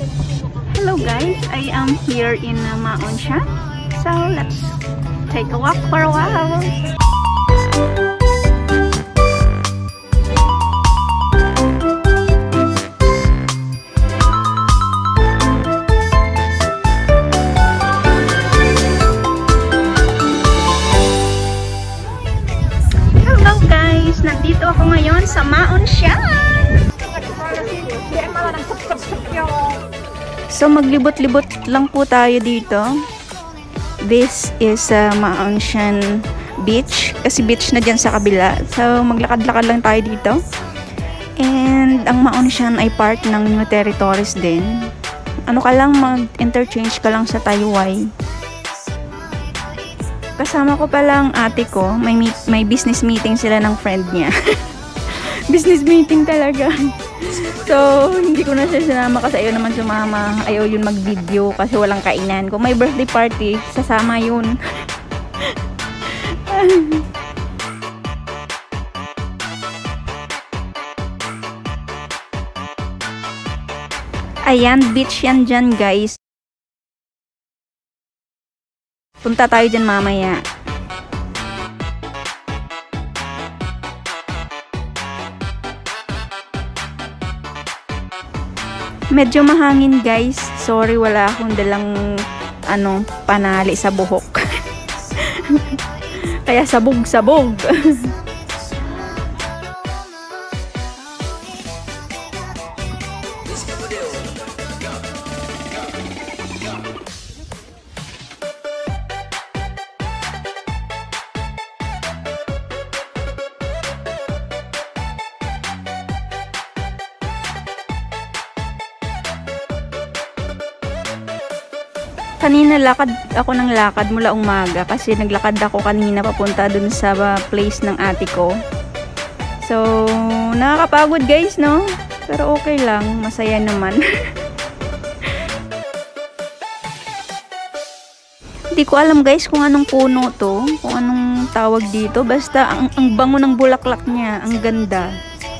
Hello guys, I am here in Maonshan. So let's take a walk for a while. Hello guys, nandito ako ngayon sa Maonshan. So maglibot-libot lang po tayo dito. This is Maonshan Beach. Kasi beach na dyan sa kabila. So maglakad-lakad lang tayo dito. And ang Maonshan ay part ng New Territories din. Ano ka lang, mag-interchange ka lang sa Taiwai. Kasama ko pala ang ate ko. May business meeting sila ng friend niya. Business meeting talaga. So, hindi ko na siya sinama kasi ayaw naman sumama. Ayaw yun mag-video kasi walang kainan. Kung may birthday party, sasama yun. Ayan, beach yan dyan guys. Punta tayo dyan mamaya. Medyo mahangin guys. Sorry, wala akong dalang panali sa buhok. Kaya sabog-sabog. Kanina lakad ako ng lakad mula umaga kasi naglakad ako kanina papunta dun sa place ng ate ko. So, nakakapagod guys, no? Pero okay lang, masaya naman. Hindi ko alam guys kung anong puno to, kung anong tawag dito. Basta ang bango ng bulaklak niya, ang ganda.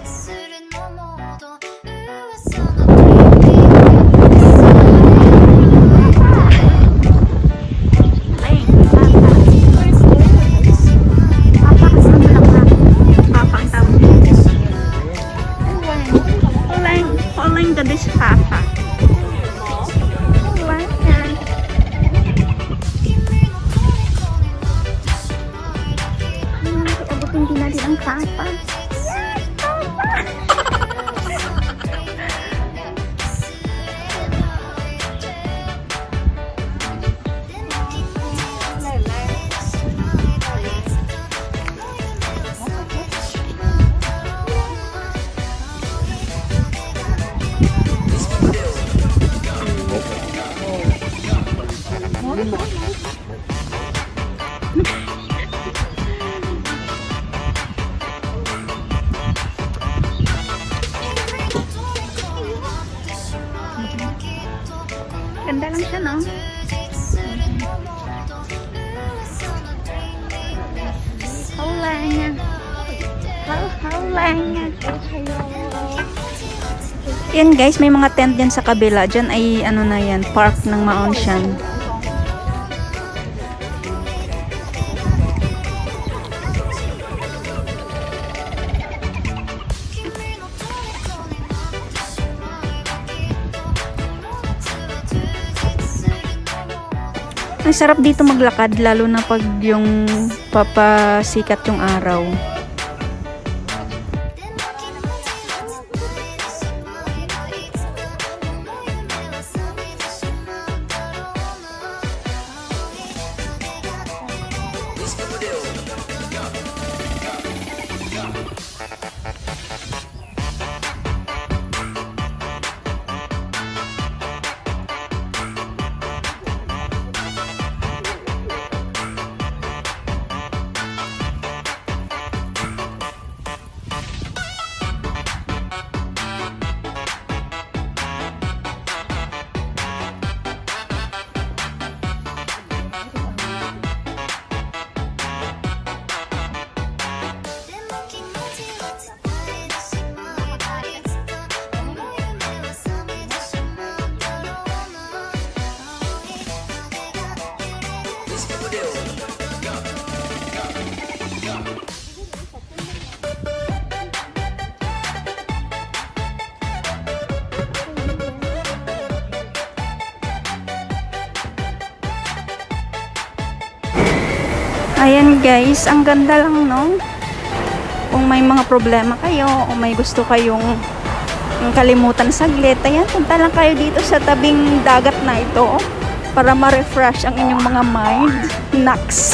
Ganda lang siya, no? Hawlanya. Hawlanya. Yan guys, may mga tent dyan sa kabila. Dyan ay ano na yan, park ng Maonshan. Ang sarap dito maglakad lalo na pag yung papasikat yung araw. Ayan guys, ang ganda lang, no? Kung may mga problema kayo o may gusto kayong kalimutan saglit, ayan, punta lang kayo dito sa tabing dagat na ito para ma-refresh ang inyong mga mind. Naks.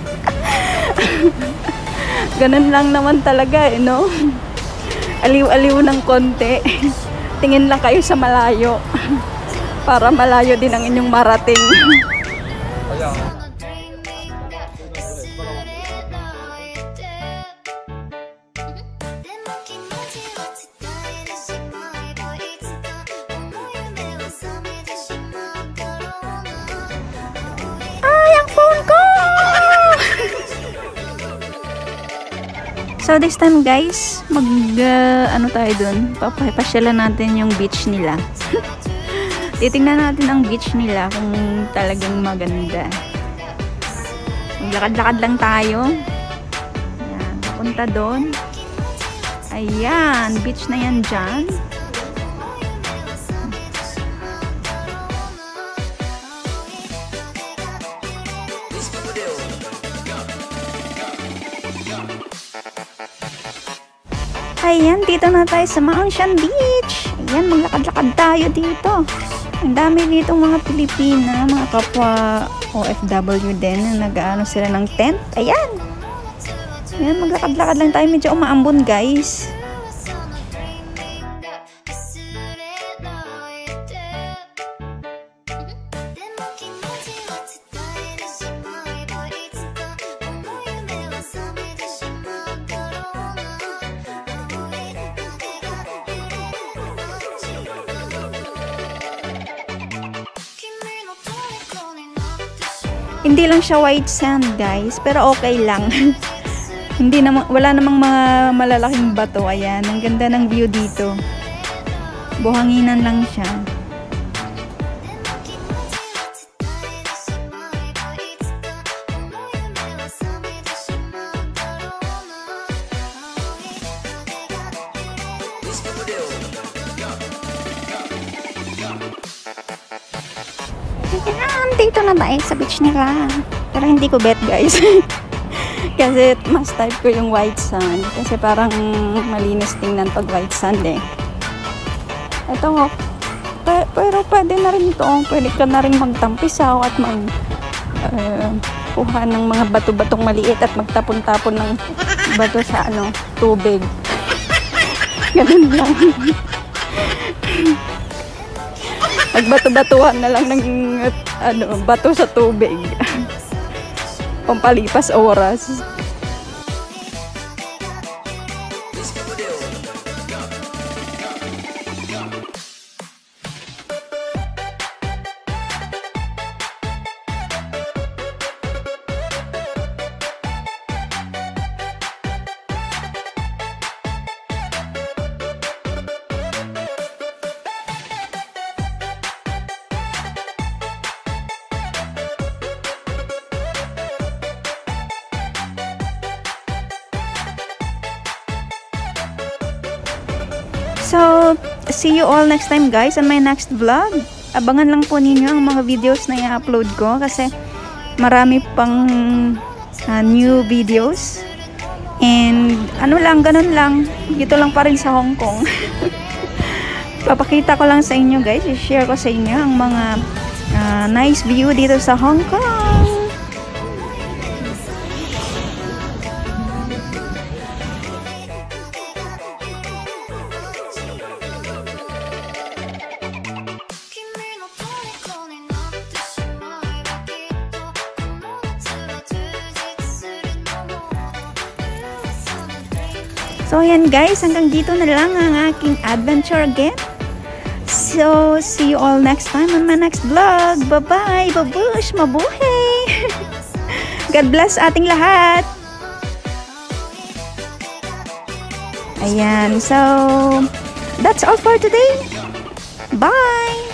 Ganun lang naman talaga, no? Aliw-aliw ng konti. Tingin lang kayo sa malayo para malayo din ang inyong marating. So this time guys, ano tayo dun? Papasyalan natin yung beach nila. Titingnan natin ang beach nila kung talagang maganda. Maglakad-lakad lang tayo. Ayan, papunta doon. Ayan, beach na yan dyan. Ayan, dito na tayo sa Ma'anshan Beach. Ayan, maglakad-lakad tayo dito. Ang dami ditong mga Pilipina, mga kapwa OFW din na nag-ano sila ng tent. Ayan. Ayan, maglakad-lakad lang tayo. Medyo umaambon, guys. Hindi lang siya white sand guys, pero okay lang. Hindi naman, wala namang mga malalaking bato. Ayan, ang ganda ng view dito. Buhanginan lang siya. Dito na tayo sa beach nila. Pero hindi ko bet guys. Kasi mas type ko yung white sand. Kasi parang malinis tingnan pag white sand eh. Ito nga. Pero pwede na rin ito. Pwede ka na rin magtampisaw at kuha ng mga bato-batong maliit at magtapon-tapon ng bato sa tubig. Ganun lang. Magbato-batuhan na lang ng bato sa tubig. Pampalipas oras. So, see you all next time guys on my next vlog. Abangan lang po ninyo ang mga videos na i-upload ko kasi marami pang new videos. And ganun lang. Dito lang pa rin sa Hong Kong. Papakita ko lang sa inyo guys. I-share ko sa inyo ang mga nice view dito sa Hong Kong. So, ayan guys, hanggang dito na lang ang aking adventure again. So, see you all next time on my next vlog. Bye-bye, babush, mabuhay! God bless ating lahat! Ayan, so, that's all for today. Bye!